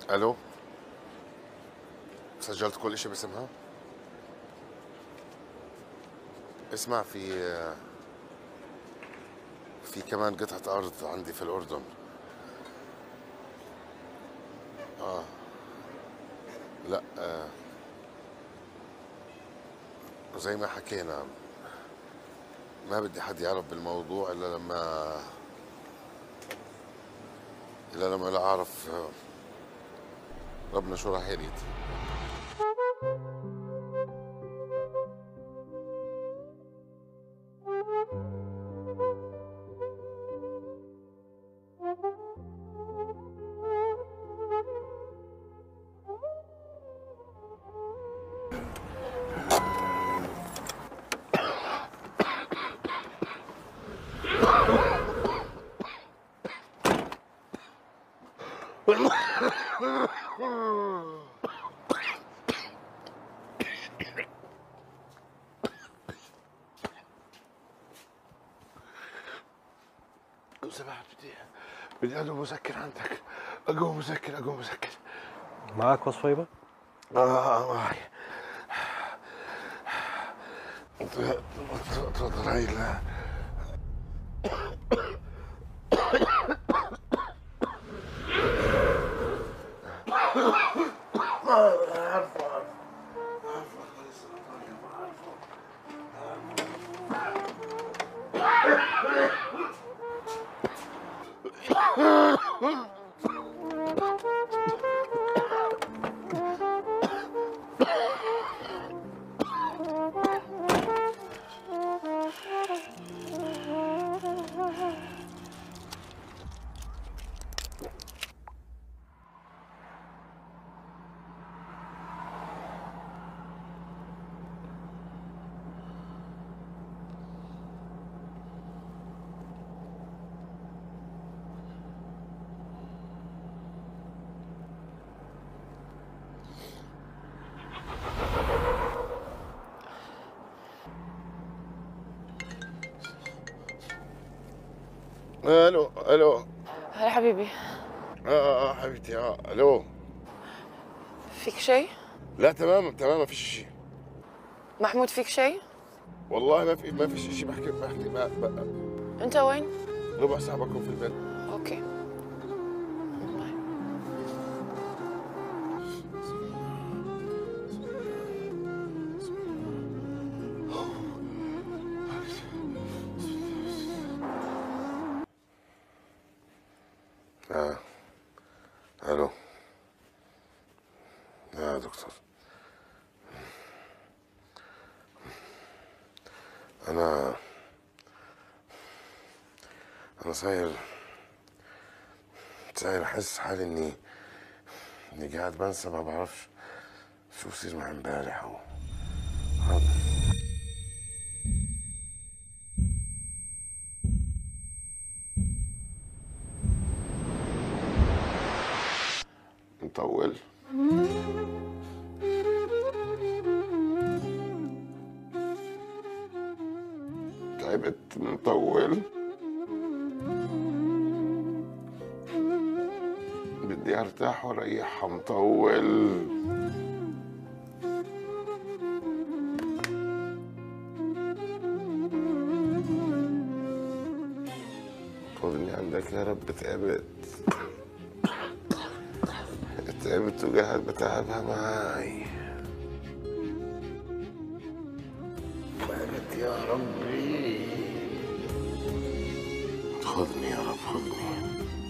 الو، سجلت كل شيء باسمها. اسمع، في كمان قطعة أرض عندي في الأردن. لا، زي ما حكينا، ما بدي حد يعرف بالموضوع إلا لما لا أعرف ربنا شو راح يريد. لو سمحت، بدي أدو مسكر عندك. أقوم مسكر. معك وصفيبة؟ معي. تفضل. هاي عارفه. الو. هلا حبيبي. حبيبتي. الو. فيك شيء؟ لا، تمام ما فيش شيء. محمود فيك شيء؟ والله ما في شيء. بحكي انت وين؟ ربع ساعة بكون في البيت. اوكي. باي. الو. يا دكتور، انا صاير احس حالي اني قاعد بنسى، ما بعرفش شو بصير معي امبارح مطول. تعبت مطول. بدي ارتاح واريحها مطول. خذني عندك يا رب. تعبت وقاعد بتعبها معاي. تعبت يا ربي. خذني يا رب، خذني.